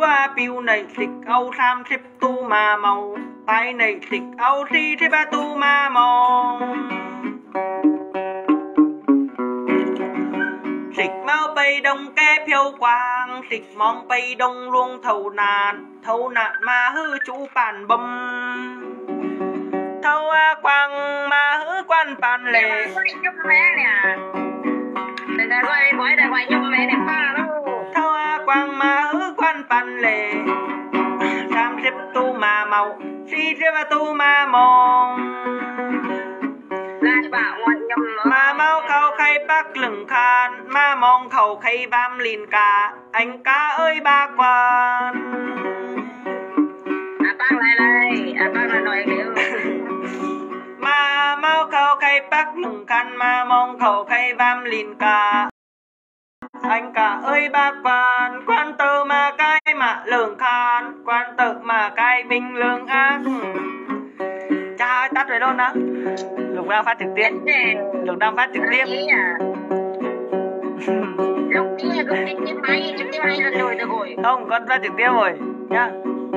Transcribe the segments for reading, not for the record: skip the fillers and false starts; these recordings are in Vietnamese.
piu này thịt âu tham thịt tu mà màu tay này thịt âu thi thịt tu mà mong thịt mau bay đông ke phiêu quang thịt mong bay đông luôn thầu nạn mà hư chú bàn bông thâu quang mà hư quan bàn lệ thâu quang mà hư quan bàn lệ tham xếp tu mà màu si xếp tu mà mong mà mau khâu khay bác lửng khan mà mong khẩu khay bám lìn cả anh cá ơi ba quan bác lại bác là nói điều mà mau khẩu khay bác lửng khan mà mong khẩu khay bám lìn cả anh cả ơi ba quan tử mà cái mà lửng khan quan tử mà cái bình lương ác cha ơi tắt rồi luôn đó Lục đang phát trực tiếp Lục đang phát trực tiếp không con phát trực tiếp rồi nhá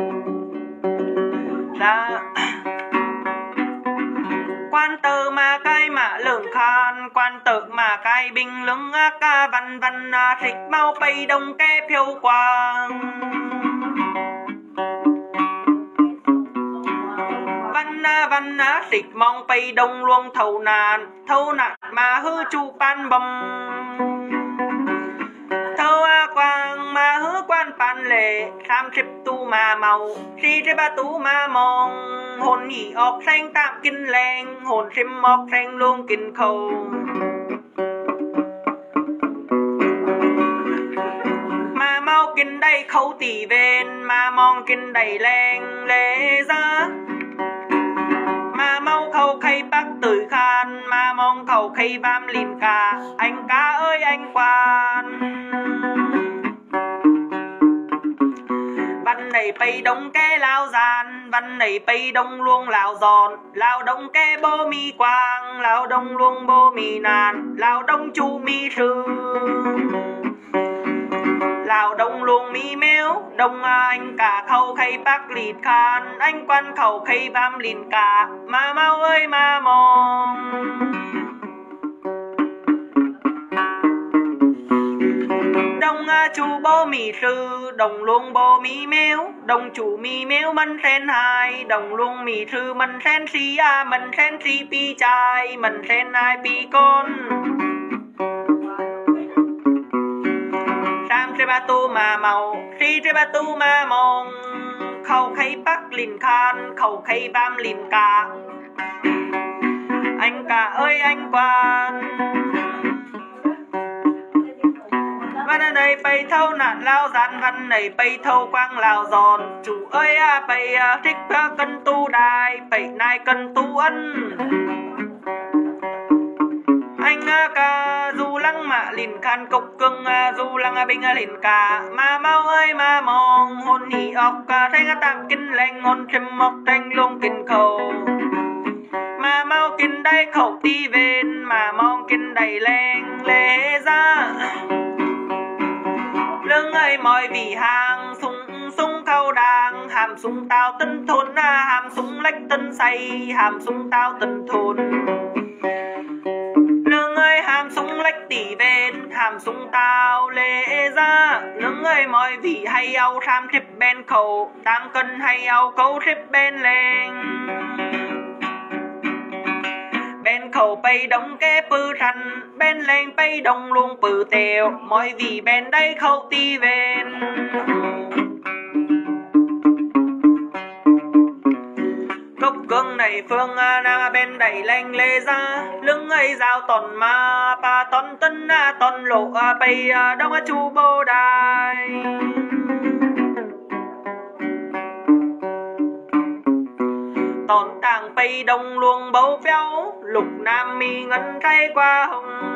là quan tử mà cái mà lửng khan quan tử mà cái bình lưng ca văn văn thịt mau bay đông ke phiêu quang văn thịt mong bay đông luôn thầu nạn mà hư chu pan bầm thâu quang mà hư quan pan lệ tham xếp tu mà màu si thế ba tu mà mong hồn nhị ọc xanh tạm kinh leng hồn sim ọc xanh luôn kinh khâu mà mau kinh đây khâu tỉ bên mà mong kinh đầy leng lệ ra mà mau khâu khay bác tử khan mà mong khâu khay bám lìn cả anh cá ơi anh quan văn này bay đông ke lao gian văn này bay đông luôn lao giòn lao đông ke bô mi quang lao đông luôn bô mi nàn lao đông chu mi sư lao đông luôn mi méo đông anh cả khâu khay bác lịt khan anh quan khâu khay bám lìn cả mà mau ơi mà mong đông chú bố mì sư đồng luôn bố mì méo đồng chủ mì méo mình sen hai đồng luôn mì sư mình sen si pi trai mình sen hai pi con sam tre ba tu mà màu si tre ba tu mà mong khâu khay bác lìn khan khâu khay bám lìn cả anh cả ơi anh quan văn này bay thâu nạn lao gian văn này bay thâu quang lao giòn chủ ơi bay thích cân tu đài bay nai cân tu ân anh ca du lăng mà lìn khan cục cưng du lăng binh lìn cả mà mau ơi mà mong hồn nhị ọc thanh tạm kinh lành hồn chim mọc thanh luôn kinh khẩu mà mau kinh đây khẩu ti bên mà mong kinh đầy len lệ ra lưng ơi mọi vì hàng sung khâu đàng hàm sung tao tân thôn hàm sung lách tân say hàm sung tao tân thôn lưng ơi hàm sung lách tỉ bên hàm sung tao lệ ra lưng ơi mọi vì hay âu tham trip bên khẩu tam cân hay âu câu trip bên lên bên khẩu bay đông ke pư răn bên lên bay đông luôn pư tèo mọi vì bên đây khẩu ti bên cốc cưng này phương nam bên đẩy lanh lê ra lưng ấy giao tòn ma pa tòn tân tòn lộ bay đông chu bô đài tòn tàng bay đông luôn bấu phéo lục nam mi ngân trai qua hồng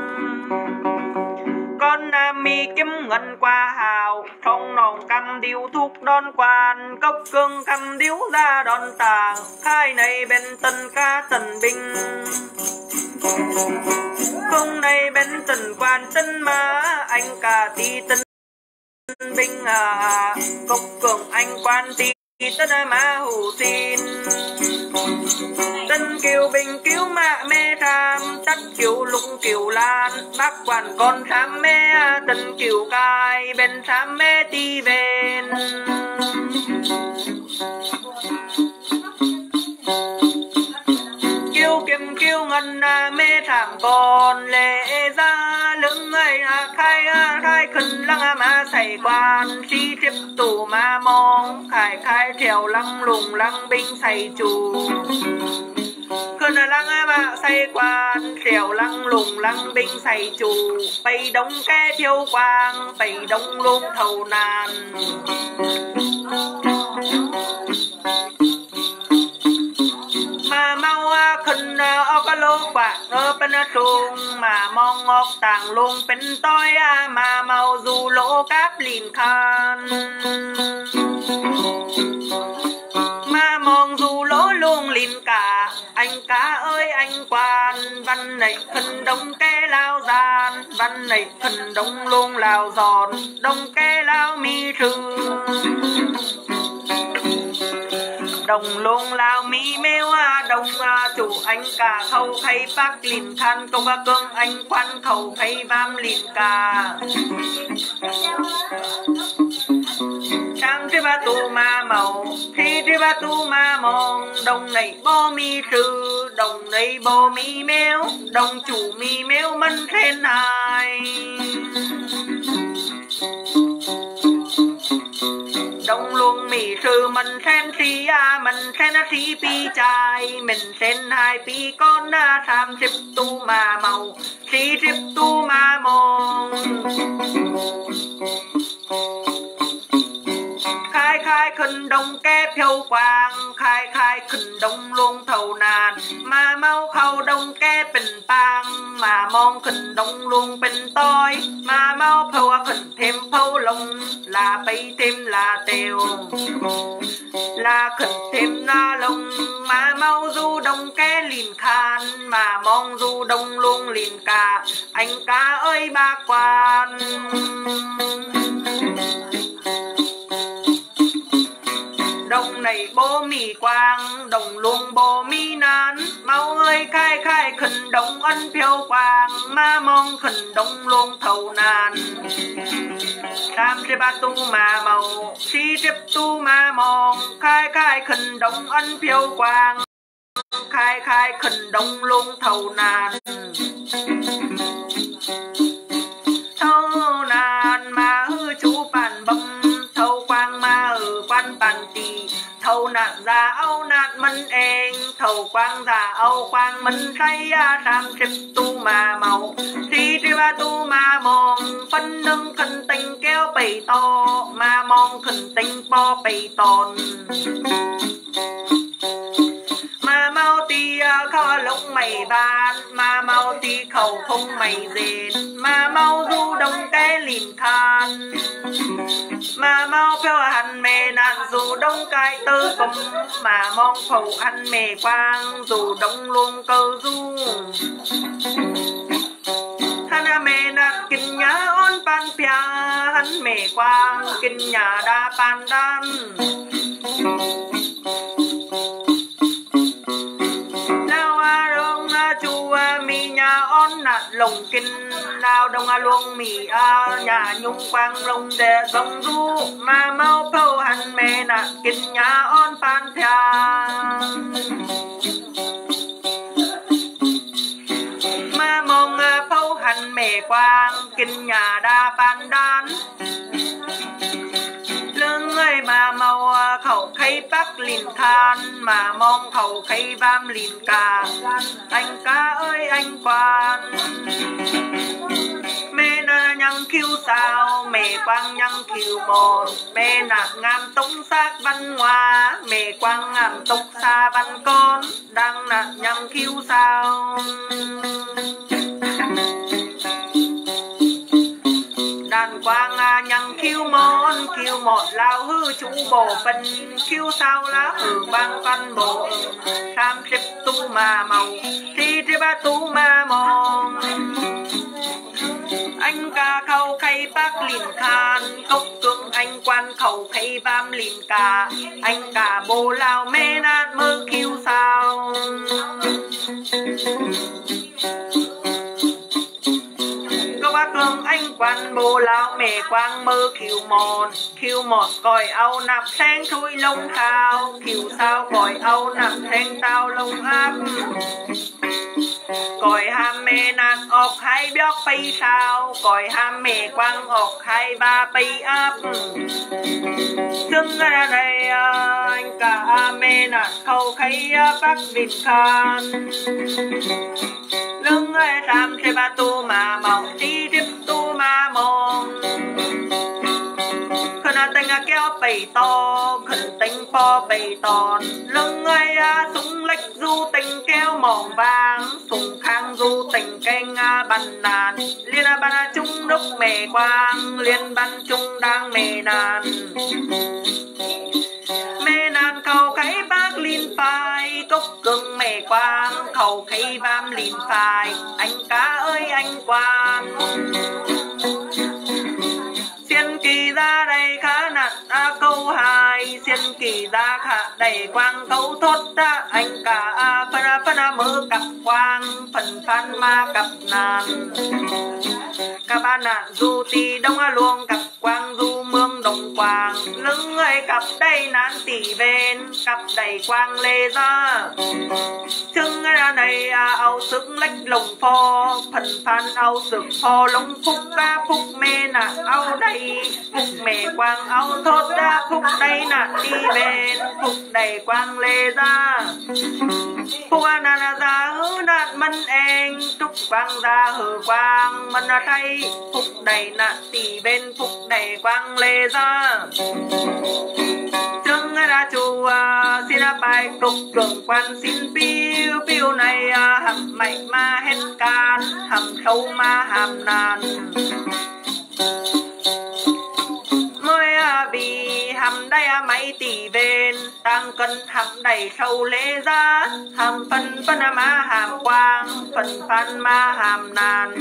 con nam mi kiếm ngân qua hào trong nòng cầm điếu thuốc đón quan cốc cưng cầm điếu ra đón tàng khai này bên tân ca tần binh không này bên tần quan tân má anh cả ti tân binh cục cường anh quan ti tất má hủ xin tân kiều bình cứu mạ mê tham tất kiều lũng kiều lan bác quản con tham mê tân kiều cai bên tham mê ti bên kiều kiếm kiều ngân mê thảm còn lệ ra lưng ấy khai khai khẩn lăng mà xảy quan si tiếp tù mà mong khai khai theo lăng lùng lăng binh xảy chủ khẩn lăng mà xảy quan theo lăng lùng lăng binh xảy chủ bày đông ke thiêu quang bày đông luôn thầu nàn mà mau khẩn ở cái lô bạc ở bên trung mà mong ngọc tàng luôn bên tối mà mau dù lỗ cáp liền khan mà mong dù lỗ luôn liền cả anh cá ơi anh quan văn này khẩn đông ke lao gian văn này khẩn đông luôn lao giòn đông ke lao mi trừ đồng lông lao mỹ mêu đồng chủ anh cả khâu khay bác lìn than công cương anh quan khẩu khay vam lìn cả trang thế ba tu ma màu thi thế ba tu ma mong đồng này bo mi trừ đồng này bo mi mêu đồng chủ mi mêu mân khen hài đông luôn mì sư mình xem si mình xem si pi trai mình xem hai pi con tham chip tu mà màu si chip tu mà mong khai khai khẩn đông kép thiêu quang khai khai khẩn đông luôn thầu nàn mà mau khâu đông kép bình pang mà mong khẩn đông luôn bình tối mà mau phâu khẩn thêm phâu lông là bay thêm là tèo là khẩn thêm na lông mà mau du đông ke lìn khan mà mong du đông luôn lìn cả anh cá ơi ba quan đồng này bố mì quang đồng luôn bố mì nán mau ơi khai khai khẩn đồng ân phiêu quang mà mong khẩn đồng luôn thầu nàn tam se ba tu mà màu si tiếp tu mà mong khai khai khẩn đồng ân phiêu quang khai khai khẩn đồng luôn thầu nàn thầu nàn mà hư chú bản bông thầu quang mà ở quan bản tì thầu nạn già âu nạn mân eng thầu quang già âu quang mân say tam chip tu mà màu si tri ba tu mà mong phân nâng khẩn tình kéo bầy to mà mong khẩn tình po bầy tòn mà mau ti kho lông mày ban mà mau ti khẩu không mày dền mà mau du đông cái lìn khan mà mau phèo hành mề nạn dù đông cái tư cùng mà mong phẩu hành mề quang dù đông luôn cơ du hắn mề nạn kinh nhá ôn pan pia hắn mề quang kinh nhà đa pan đan mi nhà on nạt lồng kinh lao đông luông mì nhà nhung quang lông để dòng du mà mau phâu hành mê nạt kinh nhà on pan thia mà mong phâu hành mê quang kinh nhà đa pan đan lưng ơi mà mau khẩu khay bác lìn khan mà mong khẩu khay vam lìn cả anh cá ơi anh quan mê na nhăng khiêu sao mê quang nhăng khiêu một mê nạc ngam tống xác văn hoa mê quang ngam tống xa văn con đang nạc nhăng khiêu sao đàn quang nhăng khiêu một lao hư chú bổ phân khiêu sao lá hư quang văn bộ tham xếp tu mà màu thi tri ba tu mà mong anh ca khâu khay bác lìn khan cốc cưng anh quan khẩu khay bám lìn cả anh cả bồ lao mê nát mơ khiêu sao có bác lưng anh quan bồ lao mê quang mơ khiêu một còi âu nạp sen thui lông khao khiêu sao còi âu nạp sen tao lông áp còi ham mê nát ọc hai bióc bay sao còi ham mê quang ọc hai ba bay áp dưng ra đây anh cả mê nát khâu khay bác đình khan lưng tam thế ba tu mà mỏng đi tiếp tu mà mong khẩn tình kéo bầy to khẩn tình po bầy tòn lưng súng lách du tình kéo mỏng vàng súng khang du tình canh bắn nàn liên bắn chung đúc mề quang liên bắn chung đang mề nàn khâu khay bác lìn phai cốc cưng mề quang khâu khay bám lìn phai anh cá ơi anh quan xiên kỳ ra đây khá nặng câu hai xiên kỳ ra khá đầy quang câu thốt anh cả phân mơ cặp quang phần phan ma cặp nàn các bạn du tì đông luông cặp quang du mương đồng quang lưng người cặp đây nán tỉ bên cặp đầy quang lê ra chưng này áo sức lách lồng pho phần phan áo sức pho lông phúc phúc mê áo đây phúc mê quang áo thốt phúc đây đi bên phúc đầy quang lê ra phúc ra hứ nạt mân anh trúc quang ra hử quang mân thay phúc đầy tỉ bên phúc đầy quang lê ra chưng ra chùa xin bài cục cường quan xin piu piu này hầm mạnh ma hết can hầm sâu ma hàm nàn mới bị hầm đây mấy tỷ bên tăng cân hầm đầy sâu lễ ra hầm phân ma hàm quang phần phan ma hàm nàn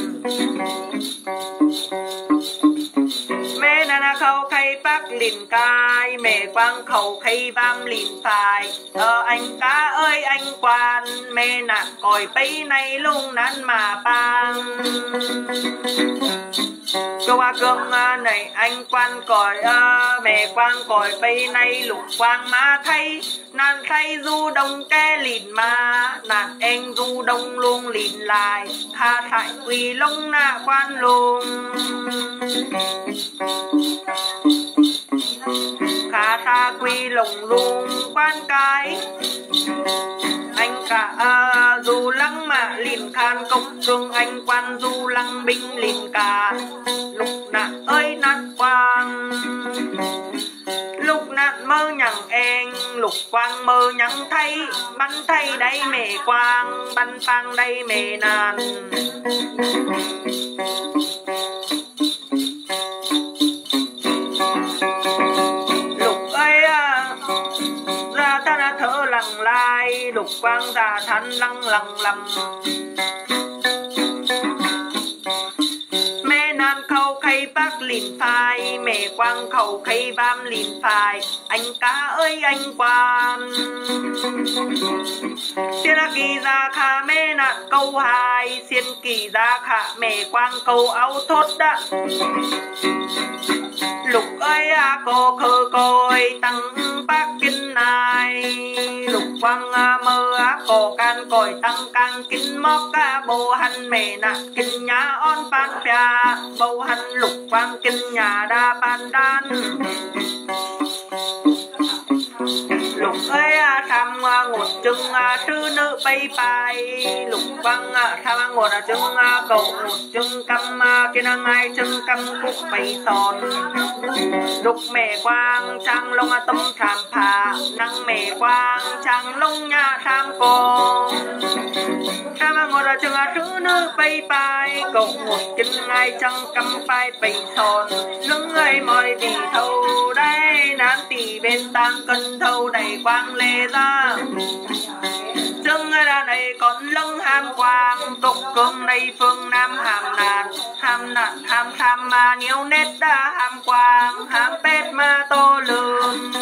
mẹ nana khâu khay bác lìn cai mẹ quang khâu khay bám lìn phai anh cá ơi anh quan mẹ nạ còi bay này lung nắn mà bang câu cơm này anh quan còi mẹ quang còi bay này lục quang má thay nàng thay du đông ke lìn ma nàng anh du đông luôn lìn lại tha thải quỳ lông nạ quan luôn khá tha quy lồng luôn quan cái anh cả du lăng mà lìn khan công cương anh quan du lăng binh lìn cả lục nạn ơi nạn quang lục nạn mơ nhằng anh lục quang mơ nhằng thay bắn thay đây mẹ quang bắn phang đây mẹ nàn lăng lai lục quang ra thanh lăng lầm mẹ nan khâu khay bác lìn phai mẹ quang khâu khay bám lìn phai anh cá ơi anh quan xiên kỳ ra khả mẹ nạn câu hai xiên kỳ ra khả mẹ quang câu áo thốt lục ơi cô khơ coi tăng bác kinh này lục quang mơ cô can còi tăng can kinh móc bồ hành mẹ nạ kinh nhà on pan pia bồ hành lục quang kinh nhà đa pan đan lục ơi tham ngột chừng sư nữ bay bay lục quang tham ngột chừng cầu ngột chừng căm kia ngay chừng căm cúc bay son lục mẹ quang trang lông tâm tham phà năng mẹ quang trang lông nhà tham cô tham ngột chừng sư nữ bay bay cầu ngột chừng ngay chừng căm bay bay son lưng ơi mọi vì thâu đây nán tỉ bên tăng cân thâu đầy quang lê ra chưng ra này còn lưng ham quang tục cương này phương nam hàm nạn ham tham mà nhiều nét đã ham quang ham pet mà to lớn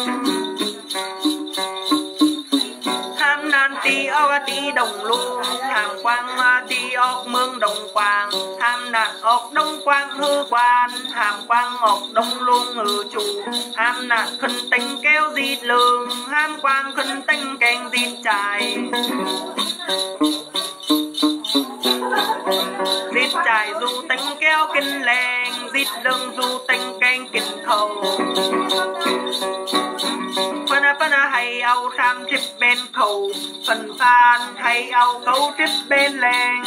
ham nan ti ốc ti đồng lu hàm quang ma ti ốc mương đồng quang ham nạn ốc đông quang hư quan hàm quang ốc đông luôn ngự chủ ham nạn khinh tinh kéo dịt lường ham quang khinh tinh kèn dịt trải dịt trải du tinh kéo kinh lèn dịt lưng du tinh kèn kinh khẩu phân hay ao tham trip bên khẩu phần phan hay ao cấu trip bên lèn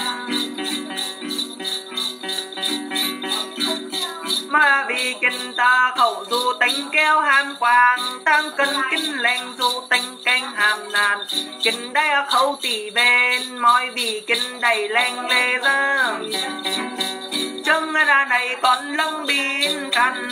mà vì kinh ta khẩu du tính kéo ham quang tăng cân kinh lèn du tính canh hàm nàn kinh đây khẩu tỷ bên mọi vì kinh đầy lèn lê ra chân ra này còn lông biên trần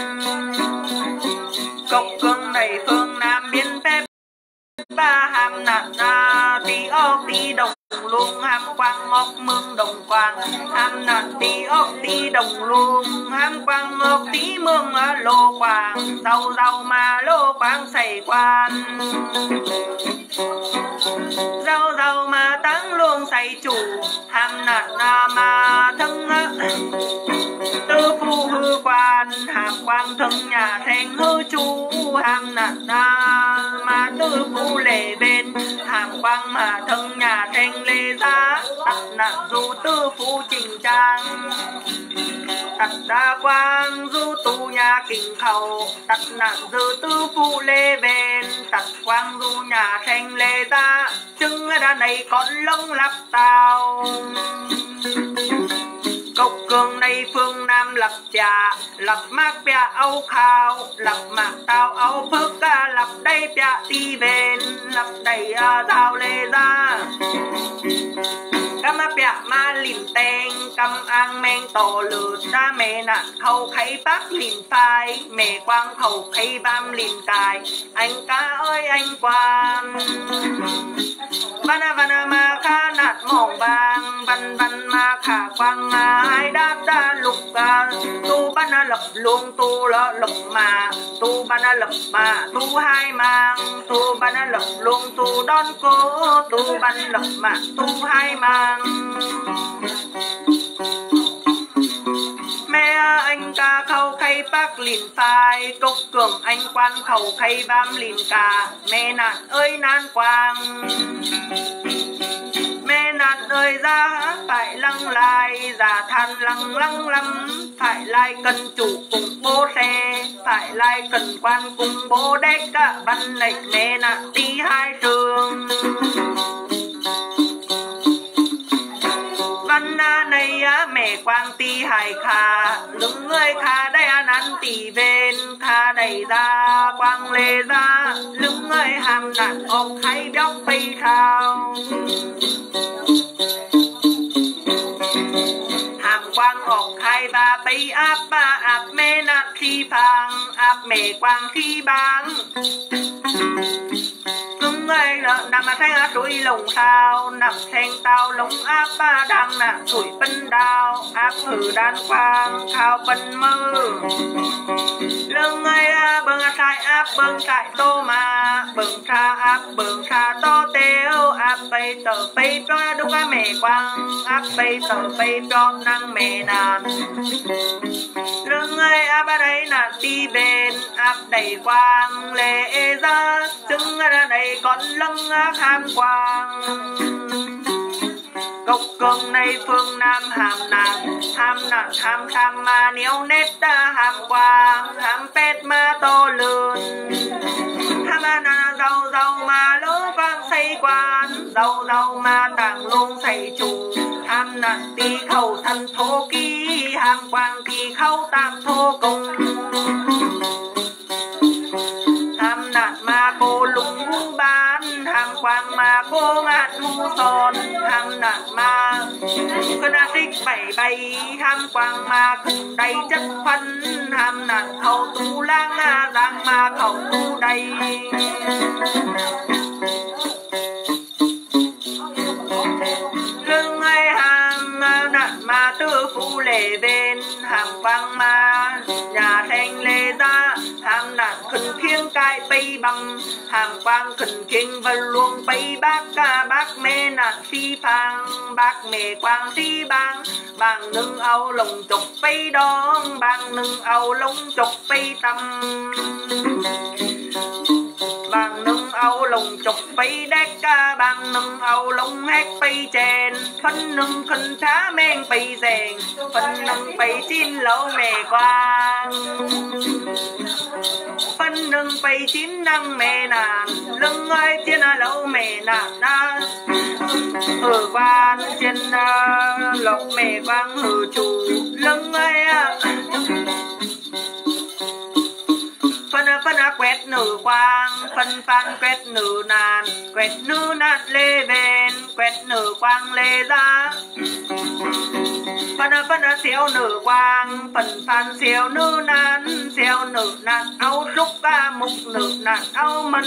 cốc cưng đầy phương nam biên phép ba hàm nạn tí ốc tí đồng luôn ham quang ngọc mương đồng quang ham nạn tí ốc tí đồng luôn ham quang ngọc tí mương lô quang rau mà lô quang xảy quan rau mà tăng luôn xảy chủ ham nạn mà thân tư phu hư quan hàm quang thân nhà thành hư chú ham nạn mà tư phu lệ bên hàm quang mà thân nhà thành lê giá tật nạn du tư phu trình trang tật đa quang du tu nhà kinh khẩu tật nạn dư tư phu lê bên tật quang du nhà thành lê giá chưng đã này con lông lắp tàu cốc cường này phương nam lập trà lập mát bia âu khao lập mạc tao âu phước lập đây bia ti bên lập đầy giao lê ra cam bia ma lìm tên cam ang men tổ lượt ra mẹ nạn khâu khay bác lìm phai mẹ quang khâu khay bam lìm cài anh ca ơi anh quan vana ma kha nạt mỏng vàng văn ma khả quang hai đáp đa lục tu bana lập luôn tu lập mà tu bana lập mà tu hai mang tu bana lập luôn tu đón cố tu ban lập mà tu hai mang mẹ anh ca khâu khay bác lìn phai cốc cường anh quan khẩu khay bam lìn cả mẹ nạn ơi nan quang mẹ nạn ơi ra phải lăng lai giả than lăng lắm phải lai cần chủ cùng bố xe phải lai cần quan cùng bố đếch cả văn lệch mẹ nạn đi hai trường văn này mẹ quang ti hải khà lưng người khà đây nắn tỷ bên khà đầy ra quang lê ra lưng người hàm nạn ốc hay đốc phi thao hàm quang ốc hay ba phi áp ba áp mê nạn khi phang áp mẹ quang khi bang người nằm thanh đuôi lồng sao nằm thanh tao lồng áp ba đang nặng tuổi phân đào áp thử đan quang khao phân mơ lưng người bưng sai áp bưng sai tô mà bưng sa áp bưng sa tô tiêu áp bay tờ bay cho đúng mẹ quang áp bay tờ bay cho năng mẹ nàn lưng người áp ở đây là đi bên áp đầy quang lệ ra chứng ra đây còn lưng ham quang cốc cường này phương nam hàm nạn ham tham mà nhiều nét ta ham quang ham pet mà to lớn ham rau mà lỗ quang xây quan rau mà tàng luôn xây chủ ham nạn tí khẩu thân thô ký ham quang tí khẩu tam thô cùng ham nạn mà cô lũng bán ham quang mà cô ngạt mu son ham nạn mà cơn tích bảy ham quang mà đầy chất phân ham nạn khẩu tu lang giang mà khẩu tu đầy thay. Lưng ai hàm nạn mà tư phụ lệ bên hàng quang mà nhà thanh lê ra hàm nạn khẩn khiêng cai bay bằng hàng quang khẩn khiêng vân luông bay bác ca bác mê nạn phi phang bác mê quang si bang bang nâng áo lồng chục bay đón bang nâng áo lồng chục bay tâm bang nâng áo lồng chục bay đét ca bang nâng áo lồng hét bay chèn phân nâng khẩn thá men bay rèn phân nâng bay chín lẩu mè quang phân nâng bay chín năng mè nàn lưng ơi trên lẩu mè nàn na ở quan trên lẩu mè quang hử chủ lưng ơi phân quét nửa quang phân phan quét nửa nàn lê bên quét nửa quang lê ra phân xéo nửa quang phân phan xéo nửa nàn áo trúc ca mục nửa nàn áo mân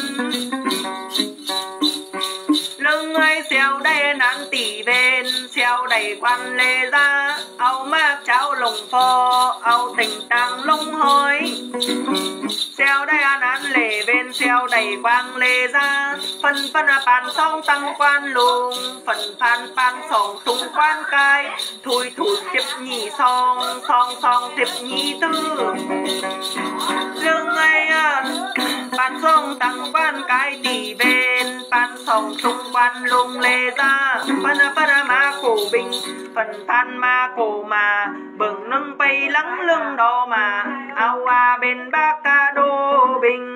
lưng ấy xéo đây nán tỉ bên xéo đầy quan lê ra áo mát cháo lồng phò áo tình tăng lông hôi xéo đây nán lê bên xéo đầy quang lê ra phân pan song tăng quan lùng phân pan song tung quan cai thui tiếp nhị song tiếp nhị tư lưng ấy pan song tăng quan cai tỉ bên pan song tung quan lùng lê ra phân ma cổ bình phần than ma cổ mà bừng nâng bay lắng lưng đó mà ao bên bác ca đô bình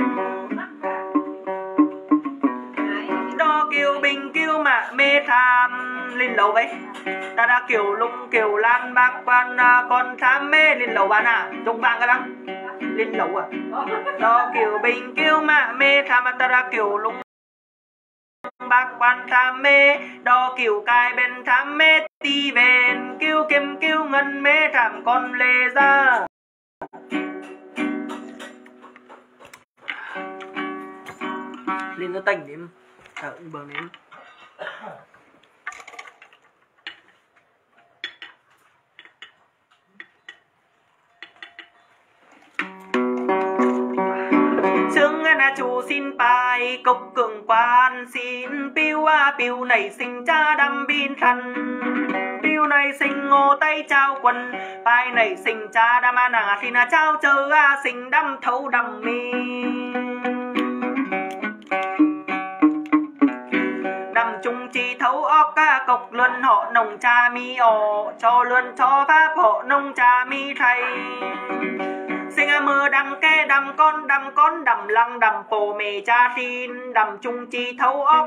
đó kiều bình kiều mà mê tham lên lầu vậy ta đã kiều lung kiều lan bác quan con tham mê lên lầu bạn à trông vàng cái lắm lên lầu à đó kiều bình kiều mà mê tham ta đã kiều lung bác quan tham mê đo kiểu cai bên tham mê ti bên kêu kim kêu ngân mê tham con lê ra lên nó tành đến thở bờ đến sương na chủ xin bài cốc cường quan xin piu này sinh cha đâm bin thần piu này sinh ngô tay trao quần bài này sinh cha đâm nà thì na trao chờ sinh đâm thấu đâm mi đâm chung chi thấu óc cốc luân họ nồng cha mi ổ cho luân cho pháp họ nông cha mi thầy sinh mưa đầm kê đầm con đầm lăng đầm pồ mề cha xin đầm chung chi thấu óc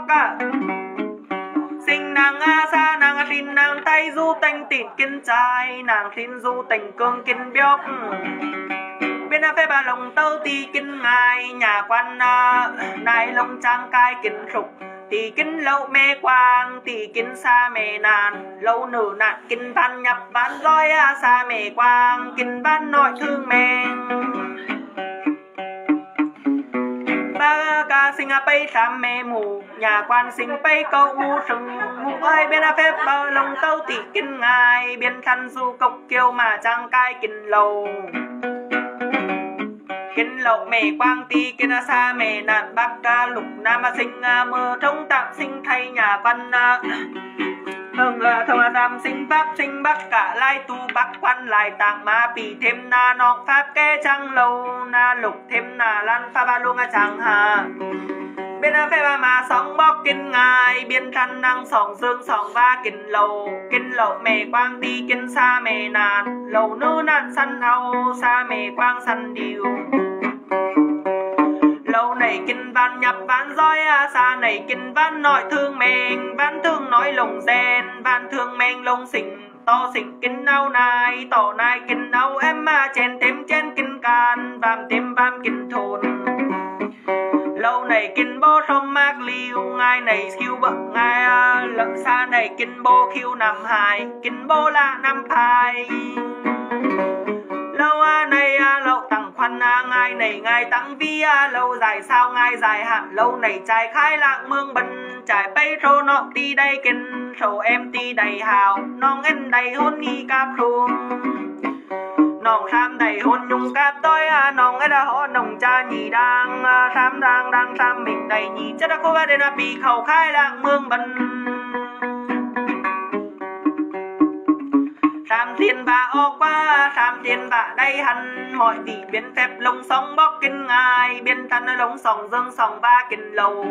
sinh nàng xa nàng tin nàng tay du tình tịt kinh trai nàng tin du tình cương kinh bióc bên phê ba lồng tâu ti kinh ngài nhà quan nai lông trang cai kinh sục tỷ kinh lâu mê quang tỷ kinh xa mê nàn lâu nửa nạn kinh văn nhập văn roi xa mê quang kinh văn nội thương mèn ba ca sinh bay sam mê mù nhà quan sinh bay câu u sừng mù ơi bên phép bờ lồng tâu tỷ kinh ngài biên thân du cốc kiêu mà trang cai kinh lâu kinh lộc mê quang ti kinh xa mê nạn bắc ca lục nam sinh mưa thông tạm sinh thay nhà quan thông tam sinh pháp sinh bắc cả lai tu bắc quan lại tạng ma pì thêm na nọ pháp kê trăng lâu na lục thêm na lan pha ba luông chẳng hà bên phê ba mà sóng bóc kinh ngài biên thân năng sòng dương sòng ba kinh lầu mê quang ti kinh xa mê nạn lầu nữ nạn săn hầu xa mê quang săn điều lâu này kinh văn nhập văn roi xa này kinh văn nội thương mình văn thương nói lồng gen văn thương men lông xình to xình kinh áo nai tỏ nai kinh áo em chèn thêm chén kinh can vam thêm vam kinh thôn lâu này kinh bố sông mạc liêu ngài này khiêu bậc ngài lận xa này kinh bố khiêu nằm hài kinh bố là năm phai lâu này lậu tặng khoăn ngài này ngài tăng vi lâu dài sao ngài dài hạn lâu này trái khai lạng mương bần trái bay rô nọ ti đây kinh sổ em ti đầy hào nong en đầy hôn nghi cáp ruông nong sam đầy hôn nhung cáp tôi nong ấy đã họ nồng cha nhì đang sam đang sam mình đầy nhì chất đã cô ba đến bị khẩu khai lạng mương bần sam thiên bà ô qua sam thiên bà đây hẳn mọi vị biến phép lông sóng bóc kinh ngài biến thân lông sòng dương sòng ba kinh lầu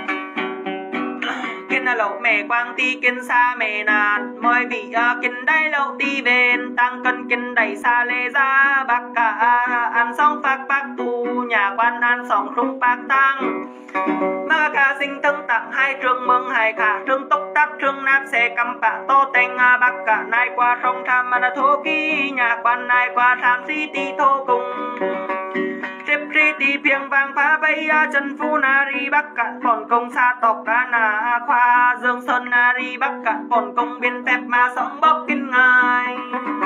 kinh lầu mẹ quang ti kinh xa mẹ nạt mọi vị kinh đây lầu ti bên tăng cân kinh đầy xa lê ra bạc cả ăn xong phát bác tu nhà quan ăn sòng rung bác tăng mà cả sinh thân tặng hai trường mừng hai cả trường tốc tắt trường nạp xe cầm bạc tô tên bác cả nay qua sông tham mà thô ký nhà quan nay qua tham si ti thô cùng chếp ri ti phiêng vang phá bay chân phu nari bắc cạn còn công xa tộc na khoa dương sơn nari bắc cạn còn công biên phép mà sống bóc kinh ngài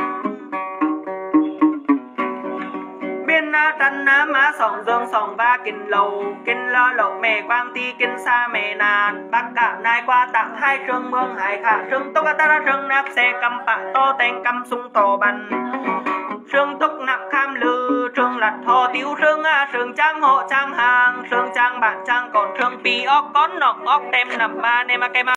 biên trần má sòng dương sòng ba kinh lo lậu mẹ quang ti kinh xa mẹ nàn bắc cạn nay qua tặng hai trường mương hải khả trường tốc ta ra trường nạp xe cầm bạc tô tên cầm sung tổ bắn sương túc nạp kham lư sương lặt hồ tiểu sương trang hộ trang hàng sương trang bản trang còn sương pi óc con nọc óc tem nằm ba nem kem